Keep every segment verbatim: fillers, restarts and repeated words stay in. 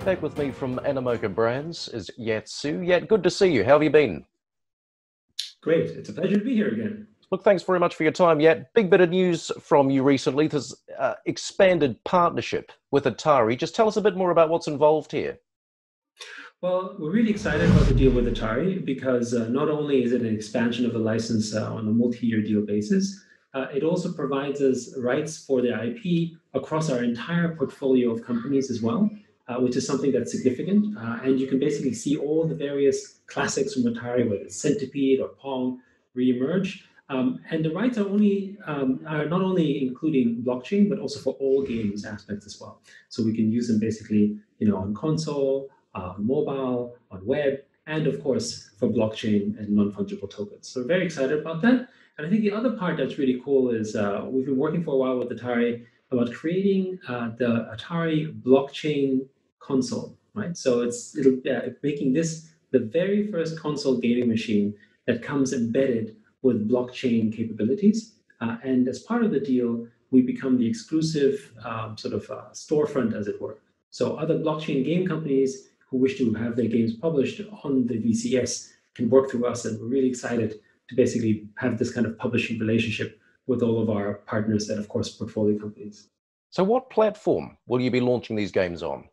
back with me from Animoca Brands is Yat Siu. Yat, good to see you. How have you been? Great. It's a pleasure to be here again. Look, thanks very much for your time, Yat. Big bit of news from you recently. There's uh, expanded partnership with Atari. Just tell us a bit more about what's involved here. Well, we're really excited about the deal with Atari because uh, not only is it an expansion of the license uh, on a multi-year deal basis, uh, it also provides us rights for the I P across our entire portfolio of companies as well, uh, which is something that's significant. Uh, and you can basically see all the various classics from Atari, whether it's Centipede or Pong, reemerge. Um, and the rights are only um, are not only including blockchain, but also for all games aspects as well. So we can use them basically, you know, on console, uh, on mobile, on web, and of course for blockchain and non-fungible tokens. So we're very excited about that. And I think the other part that's really cool is uh, we've been working for a while with Atari about creating uh, the Atari blockchain console, right? So it's it'll uh, making this the very first console gaming machine that comes embedded with blockchain capabilities. Uh, and as part of the deal, we become the exclusive um, sort of uh, storefront, as it were. So other blockchain game companies who wish to have their games published on the V C S can work through us. And we're really excited to basically have this kind of publishing relationship with all of our partners and, of course, portfolio companies. So what platform will you be launching these games on?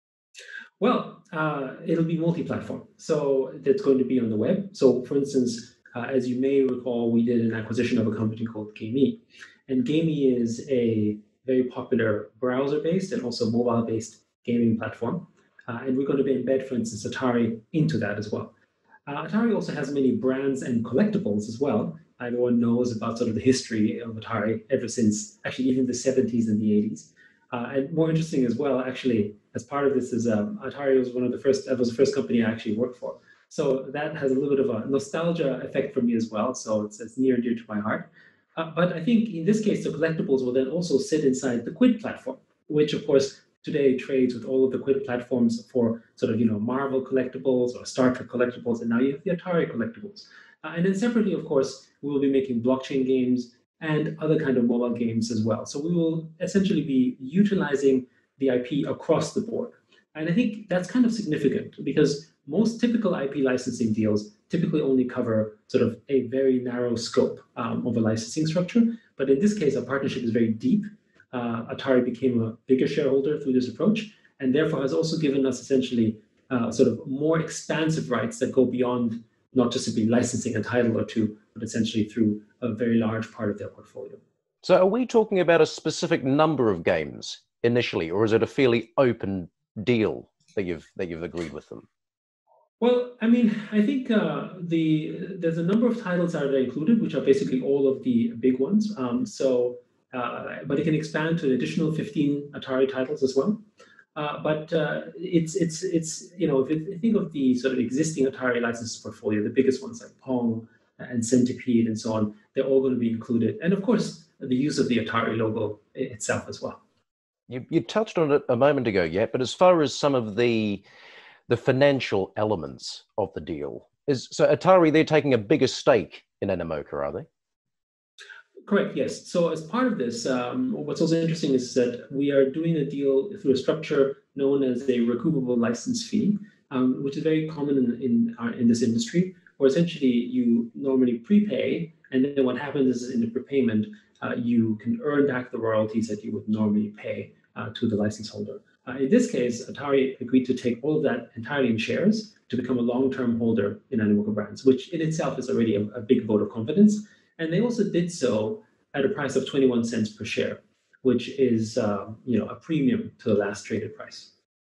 Well, uh, it'll be multi-platform. So it's going to be on the web. So for instance, Uh, as you may recall, we did an acquisition of a company called Gamee. And Gamee is a very popular browser-based and also mobile-based gaming platform. Uh, and we're going to embed, for instance, Atari into that as well. Uh, Atari also has many brands and collectibles as well. Everyone knows about sort of the history of Atari ever since, actually, even the seventies and the eighties. Uh, and more interesting as well, actually, as part of this is um, Atari was one of the first, that was the first company I actually worked for. So that has a little bit of a nostalgia effect for me as well. So it's, it's near and dear to my heart. Uh, but I think in this case, the collectibles will then also sit inside the Quid platform, which of course today trades with all of the Quid platforms for sort of, you know, Marvel collectibles or Star Trek collectibles. And now you have the Atari collectibles. Uh, and then separately, of course, we will be making blockchain games and other kind of mobile games as well. So we will essentially be utilizing the I P across the board. And I think that's kind of significant because most typical I P licensing deals typically only cover sort of a very narrow scope um, of a licensing structure. But in this case, our partnership is very deep. Uh, Atari became a bigger shareholder through this approach, and therefore has also given us essentially uh, sort of more expansive rights that go beyond not just simply licensing a title or two, but essentially through a very large part of their portfolio. So are we talking about a specific number of games initially, or is it a fairly open deal that you've that you've agreed with them? Well, I mean, I think uh, the there's a number of titles that are included, which are basically all of the big ones. Um, so, uh, but it can expand to an additional fifteen Atari titles as well. Uh, but uh, it's it's it's you know, if you think of the sort of existing Atari license portfolio, the biggest ones like Pong and Centipede and so on, they're all going to be included, and of course the use of the Atari logo itself as well. You, you touched on it a moment ago, yeah, but as far as some of the the financial elements of the deal, is so Atari, they're taking a bigger stake in Animoca, are they? Correct, yes. So as part of this, um, what's also interesting is that we are doing a deal through a structure known as a recoupable license fee, um, which is very common in, in, our, in this industry, where essentially you normally prepay, and then what happens is in the prepayment, uh, you can earn back the royalties that you would normally pay uh, to the license holder. Uh, in this case, Atari agreed to take all of that entirely in shares to become a long-term holder in Animoca Brands, which in itself is already a, a big vote of confidence. And they also did so at a price of twenty-one cents per share, which is uh, you know, a premium to the last traded price.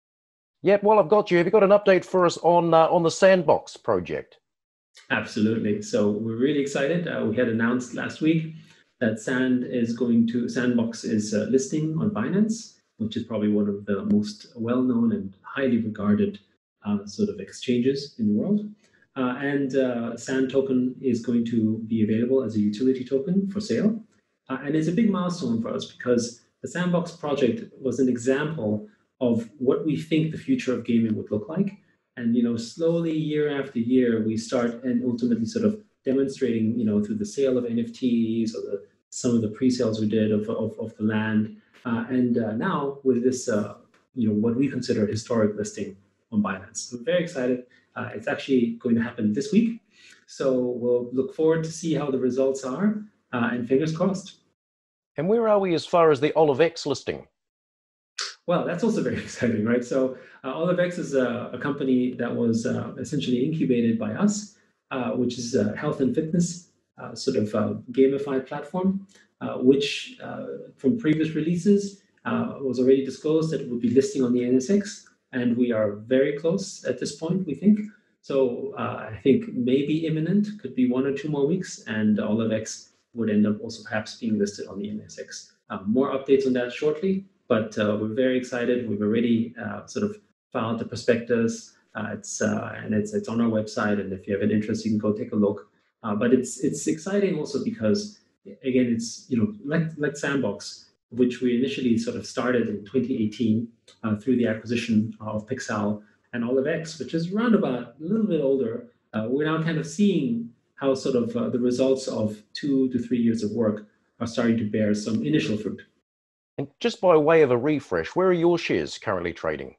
Yeah, well, I've got you. Have you got an update for us on uh, on the Sandbox project? Absolutely. So we're really excited. Uh, we had announced last week that Sand is going to Sandbox is uh, listing on Binance, which is probably one of the most well-known and highly regarded uh, sort of exchanges in the world. Uh, and uh, Sand token is going to be available as a utility token for sale. Uh, and it's a big milestone for us because the Sandbox project was an example of what we think the future of gaming would look like. And, you know, slowly year after year, we start and ultimately sort of demonstrating, you know, through the sale of N F Ts or the, some of the pre-sales we did of, of, of the land. Uh, and uh, now with this uh, you know, what we consider a historic listing on Binance. So we're very excited. Uh, it's actually going to happen this week. So we'll look forward to see how the results are, uh, and fingers crossed. And where are we as far as the Olive X listing? Well, that's also very exciting, right? So uh, Olive X is a, a company that was uh, essentially incubated by us, uh, which is a health and fitness uh, sort of uh, gamified platform, uh, which uh, from previous releases uh, was already disclosed that it would be listing on the N S X, and we are very close at this point, we think. So uh, I think maybe imminent, could be one or two more weeks, and Olive X would end up also perhaps being listed on the N S X. Um, more updates on that shortly. But uh, we're very excited. We've already uh, sort of filed the prospectus. Uh, it's uh, and it's it's on our website. And if you have an interest, you can go take a look. Uh, but it's it's exciting also because again, it's you know like like Sandbox, which we initially sort of started in twenty eighteen uh, through the acquisition of Pixel, and Olive X, which is around about a little bit older. Uh, we're now kind of seeing how sort of uh, the results of two to three years of work are starting to bear some initial fruit. And just by way of a refresh, where are your shares currently trading?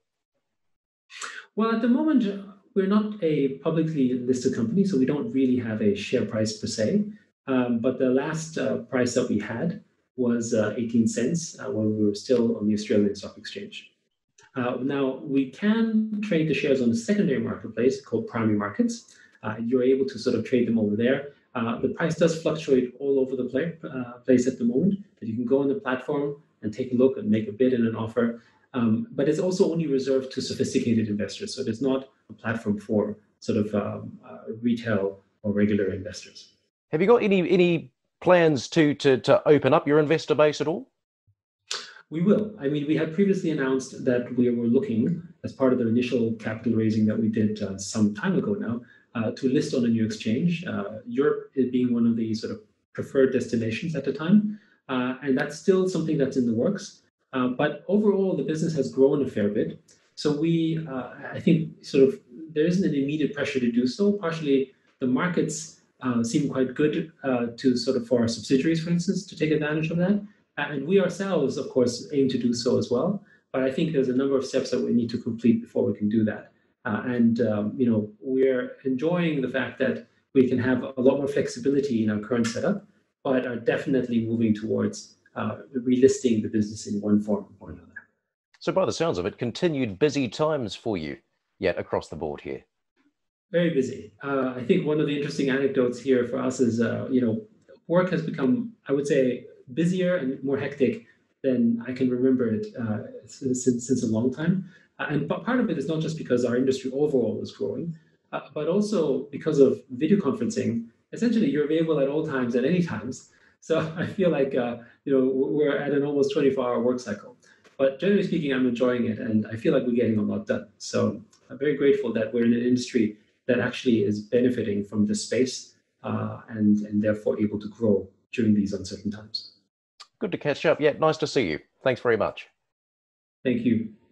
Well, at the moment, we're not a publicly listed company, so we don't really have a share price per se. Um, but the last uh, price that we had was uh, eighteen cents uh, when we were still on the Australian Stock Exchange. Uh, now, we can trade the shares on a secondary marketplace called Primary Markets. Uh, you're able to sort of trade them over there. Uh, the price does fluctuate all over the play, uh, place at the moment, but you can go on the platform and take a look and make a bid and an offer. Um, but it's also only reserved to sophisticated investors. So it's not a platform for sort of um, uh, retail or regular investors. Have you got any any plans to to to open up your investor base at all? We will. I mean, we had previously announced that we were looking, as part of the initial capital raising that we did uh, some time ago now, uh, to list on a new exchange. Uh, Europe being one of the sort of preferred destinations at the time. Uh, and that's still something that's in the works. Uh, but overall, the business has grown a fair bit. So we, uh, I think, sort of, there isn't an immediate pressure to do so. Partially, the markets uh, seem quite good uh, to sort of for our subsidiaries, for instance, to take advantage of that. And we ourselves, of course, aim to do so as well. But I think there's a number of steps that we need to complete before we can do that. Uh, and um, you know, we're enjoying the fact that we can have a lot more flexibility in our current setup, but are definitely moving towards uh, relisting the business in one form or another. So by the sounds of it, continued busy times for you yet across the board here. Very busy. Uh, I think one of the interesting anecdotes here for us is, uh, you know, work has become, I would say, busier and more hectic than I can remember it uh, since, since a long time. Uh, and part of it is not just because our industry overall is growing, uh, but also because of video conferencing. Essentially, you're available at all times, at any times. So I feel like uh, you know we're at an almost twenty-four hour work cycle. But generally speaking, I'm enjoying it, and I feel like we're getting a lot done. So I'm very grateful that we're in an industry that actually is benefiting from this space uh, and, and therefore able to grow during these uncertain times. Good to catch up. Yeah, nice to see you. Thanks very much. Thank you.